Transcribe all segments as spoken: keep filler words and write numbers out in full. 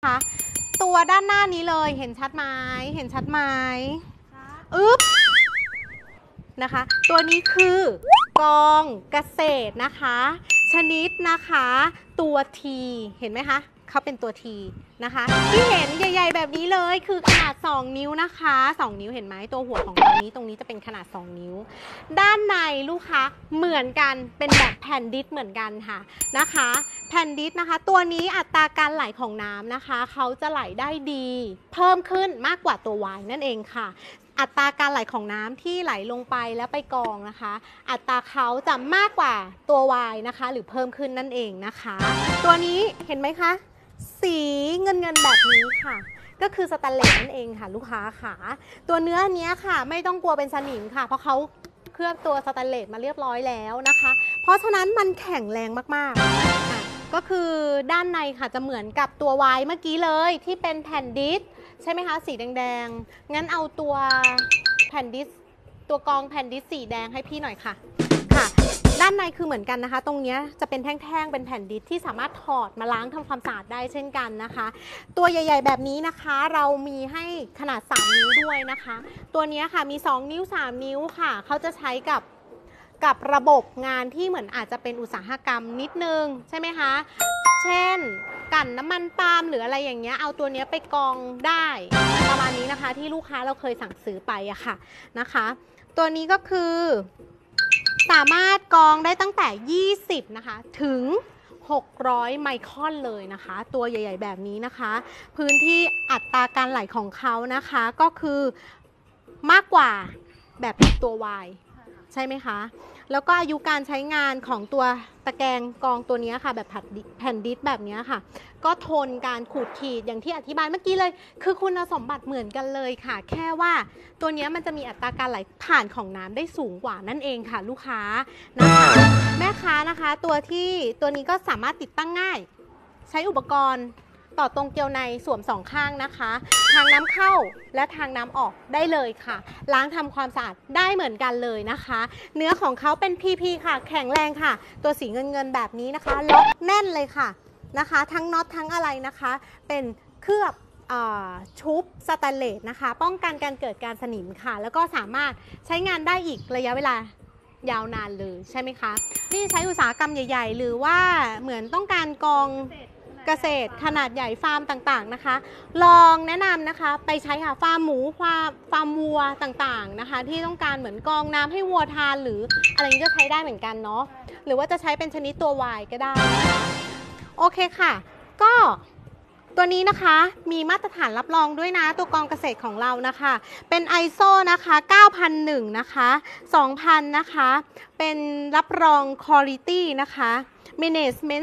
นะคะตัวด้านหน้านี้เลยเห็นชัดไหมเห็นชัดไหมอึ๊บนะคะตัวนี้คือกองเกษตรนะคะชนิดนะคะตัว T เห็นไหมคะเขาเป็นตัว T นะคะที่เห็นใหญ่ๆแบบนี้เลยคือขนาดสองนิ้วนะคะสองนิ้วเห็นไหมตัวหัวของตรงนี้ตรงนี้จะเป็นขนาดสองนิ้วด้านในลูกค้าเหมือนกันเป็นแบบแผ่นดิสเหมือนกันค่ะนะคะแผ่นดิสนะคะตัวนี้อัตราการไหลของน้ำนะคะเขาจะไหลได้ดีเพิ่มขึ้นมากกว่าตัว Y นั่นเองค่ะอัตราการไหลของน้ำที่ไหลลงไปแล้วไปกองนะคะอัตราเขาจะมากกว่าตัว Y นะคะหรือเพิ่มขึ้นนั่นเองนะคะตัวนี้เห็นไหมคะสีเงินเงินแบบนี้ค่ะก็คือสแตนเลสนั่นเองค่ะลูกค้าค่ะตัวเนื้อเนี้ยค่ะไม่ต้องกลัวเป็นสนิมค่ะเพราะเขาเคลือบตัวสแตนเลสมาเรียบร้อยแล้วนะคะเพราะฉะนั้นมันแข็งแรงมากๆก็คือด้านในค่ะจะเหมือนกับตัว Y เมื่อกี้เลยที่เป็นแผ่นดิสใช่ไหมคะสีแดงๆงั้นเอาตัวแผ่นดิสตัวกองแผ่นดิสสีแดงให้พี่หน่อยค่ะค่ะด้านในคือเหมือนกันนะคะตรงนี้จะเป็นแท่งๆเป็นแผ่นดิสที่สามารถถอดมาล้างทำความสะอาดได้เช่นกันนะคะตัวใหญ่ๆแบบนี้นะคะเรามีให้ขนาดสามนิ้วด้วยนะคะตัวนี้ค่ะมีสองนิ้วสามนิ้วค่ะเขาจะใช้กับกับระบบงานที่เหมือนอาจจะเป็นอุตสาหกรรมนิดนึงใช่ไหมคะเช่นกั่นน้ำมันปาล์มหรืออะไรอย่างเงี้ยเอาตัวนี้ไปกองได้ประมาณนี้นะคะที่ลูกค้าเราเคยสั่งซื้อไปอะค่ะนะคะตัวนี้ก็คือสามารถกองได้ตั้งแต่ยี่สิบนะคะถึงหกร้อยไมครอนเลยนะคะตัวใหญ่ๆแบบนี้นะคะพื้นที่อัตราการไหลของเขานะคะก็คือมากกว่าแบบตัว Y ใช่ไหมคะแล้วก็อายุการใช้งานของตัวตะแกรงกองตัวนี้ค่ะแบบแผ่นดิสแบบนี้ค่ะก็ทนการขูดขีดอย่างที่อธิบายเมื่อกี้เลยคือคุณสมบัติเหมือนกันเลยค่ะแค่ว่าตัวนี้มันจะมีอัตราการไหลผ่านของน้ำได้สูงกว่านั่นเองค่ะลูกค้านะคะแม่ค้านะคะตัวที่ตัวนี้ก็สามารถติดตั้งง่ายใช้อุปกรณ์ต่อตรงเกลียวในสวมสองข้างนะคะทางน้ำเข้าและทางน้ำออกได้เลยค่ะล้างทำความสะอาดได้เหมือนกันเลยนะคะเนื้อของเขาเป็น พี พี ค่ะแข็งแรงค่ะตัวสีเงินเงินแบบนี้นะคะล็อกแน่นเลยค่ะนะคะทั้งน็อตทั้งอะไรนะคะเป็นเคลือบชุบสแตนเลสนะคะป้องกันการเกิดการสนิมค่ะแล้วก็สามารถใช้งานได้อีกระยะเวลายาวนานเลยใช่ไหมคะที่ใช้อุตสาหกรรมใหญ่ๆหรือว่าเหมือนต้องการกองเกษตรขนาดใหญ่ฟาร์มต่างๆนะคะลองแนะนำนะคะไปใช้ค่ะฟาร์มหมูฟาร์มฟาร์มวัวต่างๆนะคะที่ต้องการเหมือนกองน้ำให้วัวทานหรืออะไรนี้ก็ใช้ได้เหมือนกันเนาะหรือว่าจะใช้เป็นชนิดตัว Y ก็ได้นะคะโอเคค่ะก็ตัวนี้นะคะมีมาตรฐานรับรองด้วยนะตัวกองเกษตรของเรานะคะเป็น ไอ เอส โอ นะคะเก้าพันหนึ่งนะคะสองพันนะคะเป็นรับรอง Quality นะคะ Management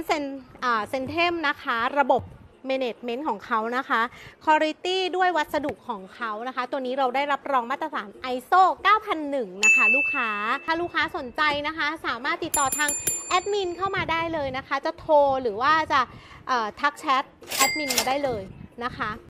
System นะคะระบบ Management ของเขานะคะ Quality ด้วยวัสดุของเขานะคะตัวนี้เราได้รับรองมาตรฐาน ไอ เอส โอ เก้าพันหนึ่งนะคะลูกค้าถ้าลูกค้าสนใจนะคะสามารถติดต่อทางแอดมินเข้ามาได้เลยนะคะจะโทรหรือว่าจะทักแชทแอดมินมาได้เลยนะคะ